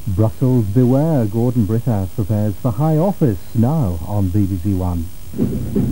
Brussels beware, Gordon Brittas prepares for high office now on BBC One.